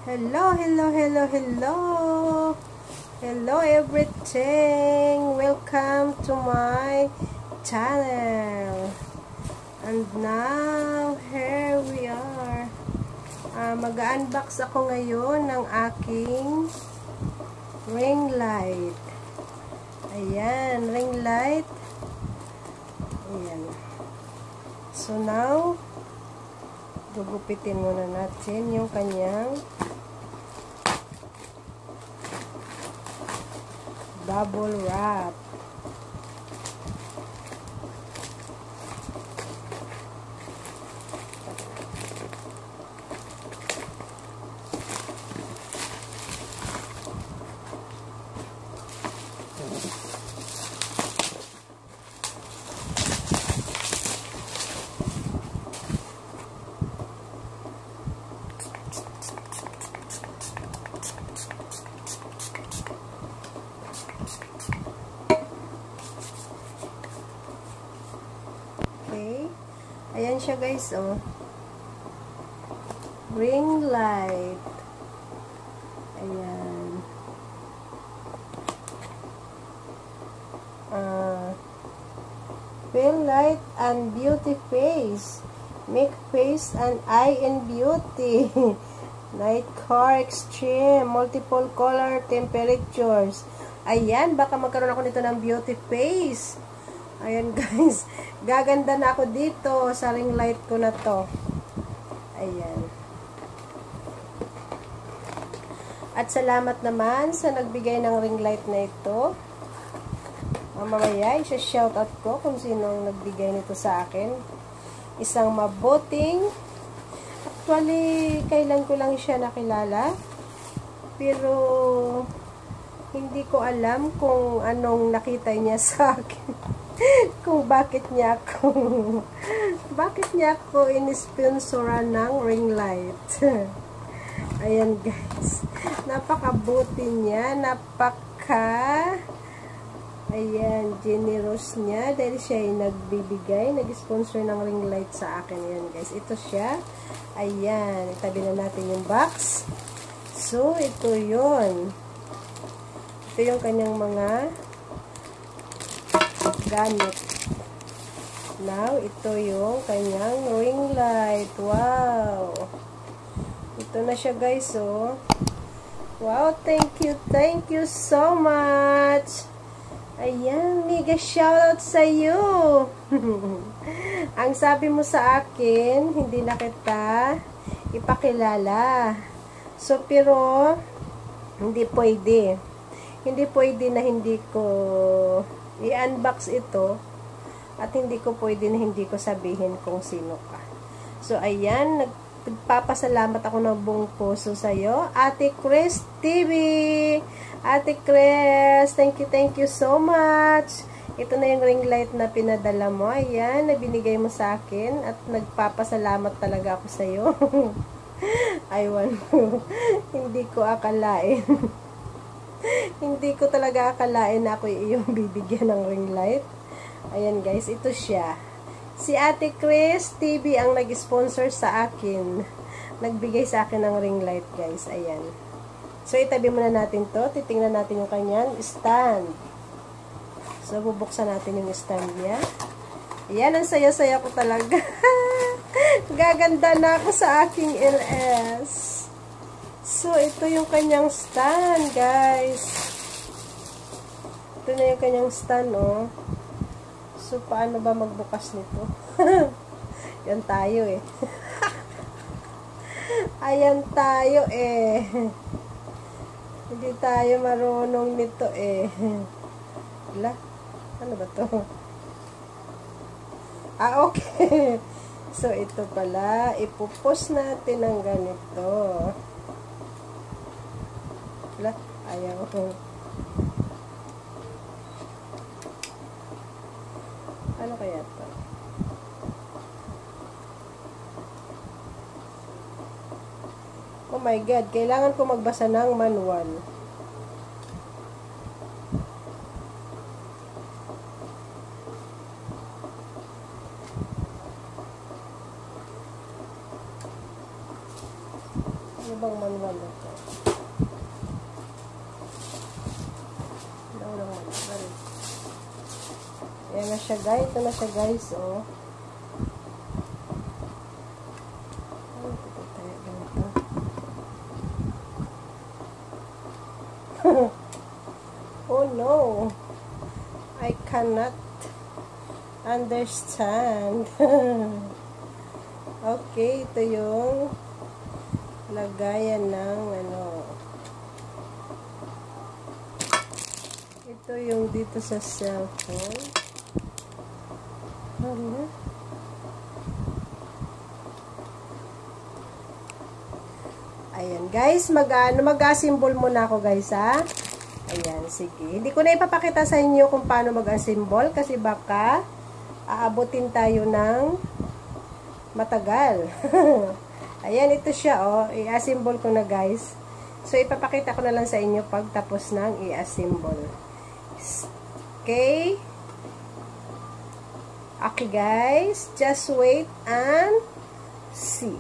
Hello, hello, hello, hello. Hello everything. Welcome to my channel. And now, here we are. Mag-unbox ako ngayon ng aking ring light. Ayan, ring light. Ayan. So now, gugupitin muna natin yung kanyang bubble wrap. Ayan siya guys, oh. Ring light. Ayan. Feel light and beauty face. Make face and eye and beauty. Night car extreme. Multiple color temperatures. Ayan, baka magkaroon ako nito ng beauty face. Ayan guys, gaganda na ako dito sa ring light ko na to. Ayan. At salamat naman sa nagbigay ng ring light na ito. Mamaya, isa-shoutout ko kung sinong nagbigay nito sa akin. Isang mabuting, actually, kailan ko lang siya nakilala. Pero, hindi ko alam kung anong nakita niya sa akin. Kung bakit niya ako in-sponsoran ng ring light. Ayan guys, napakabuti niya, ayan, generous niya dahil siya ay nag-sponsor ng ring light sa akin. Ayan guys, ito siya. Ayan, itabi na natin yung box. So ito yun, ito yung kanyang mga gamit. Now, ito yung kanyang ring light. Wow! Ito na siya guys, oh. Wow, thank you so much. Ayan, mega shoutout sa iyo. Ang sabi mo sa akin, hindi na kita ipakilala. So, pero, hindi pwede. Hindi pwede na hindi ko i-unbox ito at hindi ko pwede na hindi ko sabihin kung sino ka. So, ayan, nagpapasalamat ako ng buong puso sa iyo, Ate Chris TV. Ate Chris, thank you so much. Ito na yung ring light na pinadala mo. Ayan, na binigay mo sa akin at nagpapasalamat talaga ako sa iyo. Aywan ko. Hindi ko akalain. Hindi ko talaga akalain na ako iyong bibigyan ng ring light. Ayan guys, ito siya. Si Ate Chris TV ang nag-sponsor sa akin. Nagbigay sa akin ng ring light guys. Ayan. So itabi muna natin to. Titingnan natin yung kanyang stand. So bubuksan natin yung stand niya. Ayan, ang saya-saya ko talaga. Gaganda na ako sa aking LS. So, ito yung kanyang stand, guys. Ito na yung kanyang stand, oh. So, paano ba magbukas nito? Yan tayo, eh. Ayan tayo, eh. Hindi tayo marunong nito, eh. Wala? Ano ba to? Ah, okay. So, ito pala. Ipupus natin ng ganito. Wala, ayaw ko. Ano kaya to? Oh my God, kailangan ko magbasa ng manual. Ano bang manual na ito? Ayan na siya guys. Ito na siya guys. Oh. Oh no. I cannot understand. Okay, ito yung lagayan ng ano. Ito yung dito sa cellphone. Ano? Ayan, guys, mag-assemble muna ako, guys, ha? Ayan, sige. Hindi ko na ipapakita sa inyo kung paano mag-assemble kasi baka aabutin tayo ng matagal. Ayan, ito siya, oh. I-assemble ko na, guys. So, ipapakita ko na lang sa inyo pag tapos ng i-assemble. Okay? Okay, guys. Just wait and see.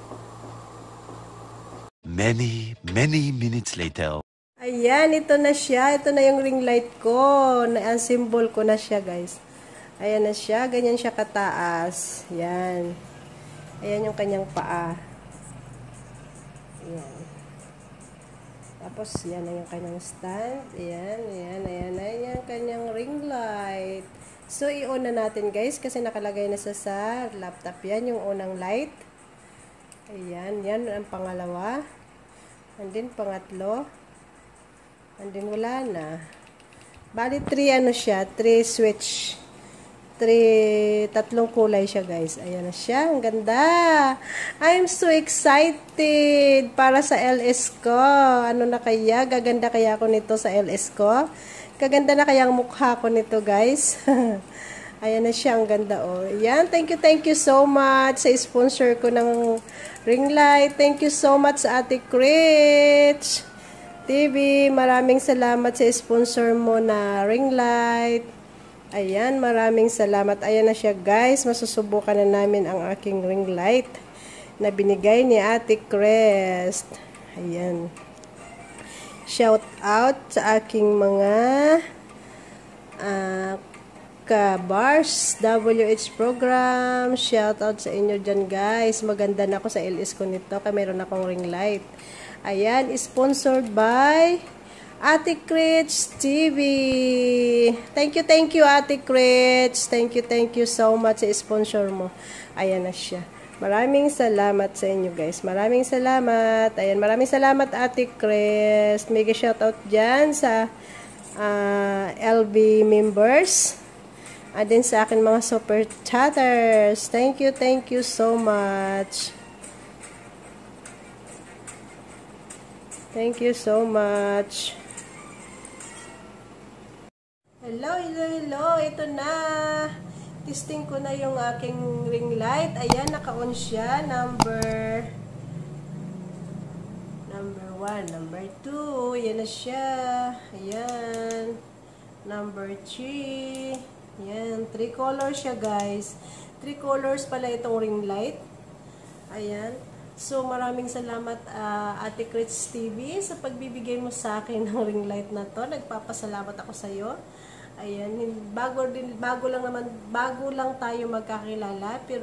Many minutes later. Ayan, ito na siya. Ito na yung ring light ko. Na-assemble ko na siya, guys. Ayan na siya. Ganyan siya kataas. Ayan. Ayan yung kanyang paa. Ayan. Tapos, yan na yung kanyang stand. Ayan, ayan, ayan, ayan yung kanyang ring light. So, i-on na natin, guys, kasi nakalagay na sa laptop yan, yung unang light. Ayan, yan ang pangalawa. And then, pangatlo. And then, wala na. Bali, 3 ano siya, 3 switch. Tatlong kulay siya, guys. Ayan na siya. Ang ganda. I'm so excited para sa LS ko. Ano na kaya? Gaganda kaya ako nito sa LS ko? Kaganda na kaya ang mukha ko nito, guys. Ayan na siya. Ang ganda, oh. Ayan. Thank you so much sa sponsor ko ng ring light. Thank you so much sa Ate Critch TV. Maraming salamat sa sponsor mo na ring light. Ayan, maraming salamat. Ayan na siya, guys. Masusubukan na namin ang aking ring light na binigay ni Ate Crest. Ayan. Shout out sa aking mga ka-bars WH program. Shout out sa inyo dyan, guys. Maganda na ako sa LS ko nito kaya meron akong ring light. Ayan, sponsored by Ate Critch TV. Thank you, Ate Critch. Thank you so much sa sponsor mo. Ayan na siya. Maraming salamat sa inyo, guys. Maraming salamat. Ayan, maraming salamat, Ate Critch. Mega shoutout dyan sa LB members. And then sa akin mga super chatters. Thank you so much. Thank you so much. Hello. Ito na. Testing ko na yung aking ring light. Ayan, naka-on siya. Number 1. Number 2. Ayan na siya. Ayan. Number 3. Ayan. 3 colors siya, guys. 3 colors pala itong ring light. Ayan. So, maraming salamat Ate Critch TV sa pagbibigay mo sa akin ng ring light na to. Nagpapasalamat ako sa iyo. Ayan, bago lang tayo magkakilala, pero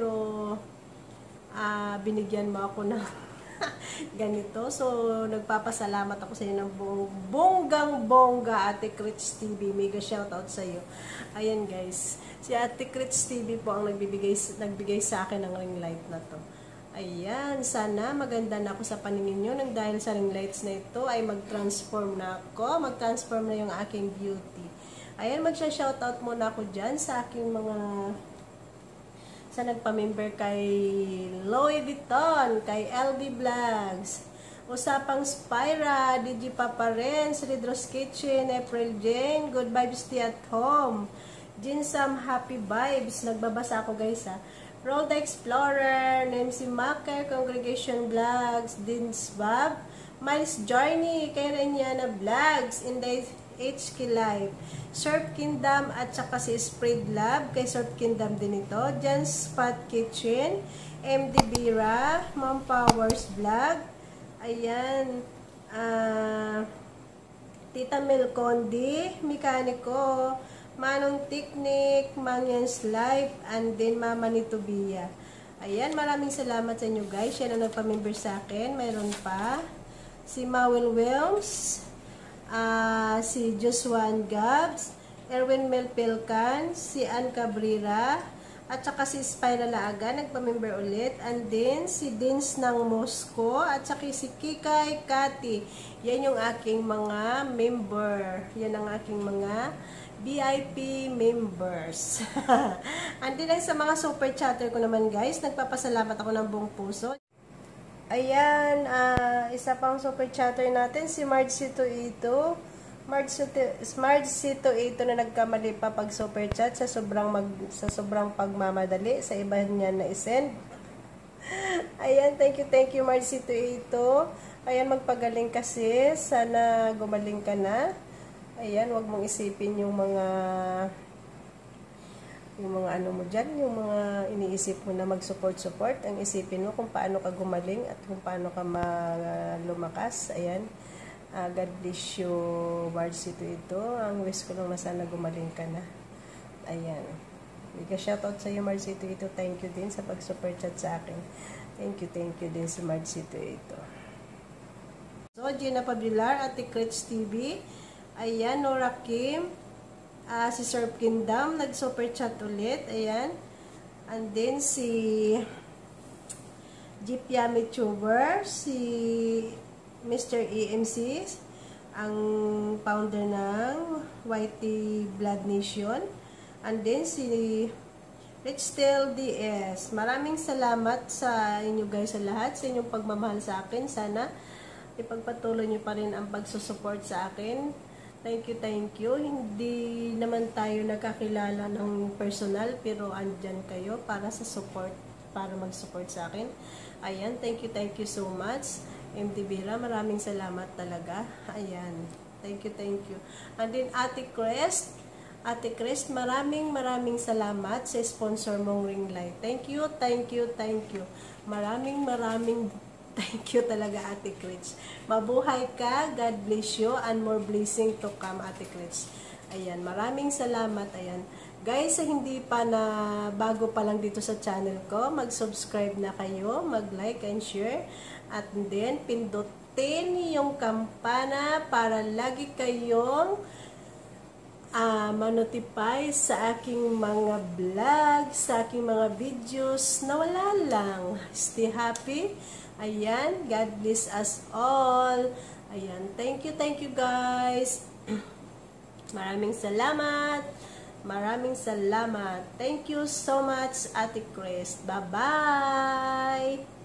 binigyan mo ako ng ganito. So, nagpapasalamat ako sa iyo ng bonggang-bongga, Ate Critch TV. Mega shoutout sa iyo. Ayan, guys. Si Ate Critch TV po ang nagbigay sa akin ng ring light na to. Ayan, sana maganda na ako sa paningin nyo nang dahil sa ring lights na ito ay mag-transform na ako. Mag-transform na yung aking beauty. Ayan, magsha-shoutout muna ako dyan sa aking mga sa nagpa-member kay Louis Vuitton, kay LB Vlogs, Usapang Spyra, DJ Papa Renz, Redros Kitchen, April Jane, Good Vibes Stay at Home, Jinsam Happy Vibes, nagbabasa ako, guys, ha. Roll the Explorer, Nemsi Maker, Congregation Vlogs, Dins Bob, Miles Journey, kay Renyana Vlogs, Inday HK Live, Surf Kingdom, at saka si Spread Love, kay Surf Kingdom din ito, Jan's Spot Kitchen, MD Bira, Mom Powers Vlog, Ayan. Tita Melcondi, Mekaniko, Manong Tiknik, Mangyans Life, and then Mama ni Tobia. Ayan, maraming salamat sa inyo guys. Yan ang nagpa-member sa akin. Mayroon pa si Mawel Wilms, si Josuan Gabs, Erwin Melpelcan, si Ann Cabrera, at saka si Spiral Laaga, nagpa-member ulit. And then, si Dins ng Moscow, at saka si Kikay Kati. Yan yung aking mga member. Yan ang aking mga VIP members. And then, sa mga super chatter ko naman guys, nagpapasalamat ako ng buong puso. Ayan, isa pang super chatter natin, si Marcito ito. Marcito ito na nagkamali pa pag super chat sa sobrang pagmamadali sa iba niya na isend. Ayan, thank you Marcito ito. Ayan, magpagaling kasi, sana gumaling ka na. Ayan, wag mong isipin yung mga ano mo dyan, yung mga iniisip mo na mag-support. Ang isipin mo kung paano ka gumaling at kung paano ka lumakas. Ayan, God bless you, Marcito ito. Ang wish ko lang na sana gumaling ka na. Ayan, bigla shoutout sa iyo Marcito ito. Thank you din sa pag-support chat sa akin. Thank you din sa Marcito ito. So, Gina Pabilar, Ate Krits TV. Ayan, Nora Kim, si Sir Kingdom, nag-super chat ulit. Ayan. And then, si Jeep Yami Tuber, si Mr. EMC, ang founder ng YT Blood Nation. And then, si Richtel DS. Maraming salamat sa inyo guys sa lahat, sa inyong pagmamahal sa akin. Sana ipagpatuloy nyo pa rin ang pagsusupport sa akin. Thank you. Hindi naman tayo nagkakilala ng personal, pero andyan kayo para sa support, para mag-support sa akin. Ayan, thank you so much. MD Bira, maraming salamat talaga. Ayan, thank you. And then Ate Crest, maraming salamat sa sponsor mong ring light. Thank you. Maraming thank you talaga, Ate Crits. Mabuhay ka, God bless you, and more blessing to come, Ate Crits. Ayan, maraming salamat. Ayan. Guys, hindi pa na bago pa lang dito sa channel ko, mag-subscribe na kayo, mag-like and share, at then pindutin yung kampana para lagi kayong ma-notify sa aking mga vlog, sa aking mga videos na wala lang. Stay happy. Ayan, God bless us all. Ayan, thank you guys. Maraming salamat. Thank you so much, Ate Chris. Bye-bye.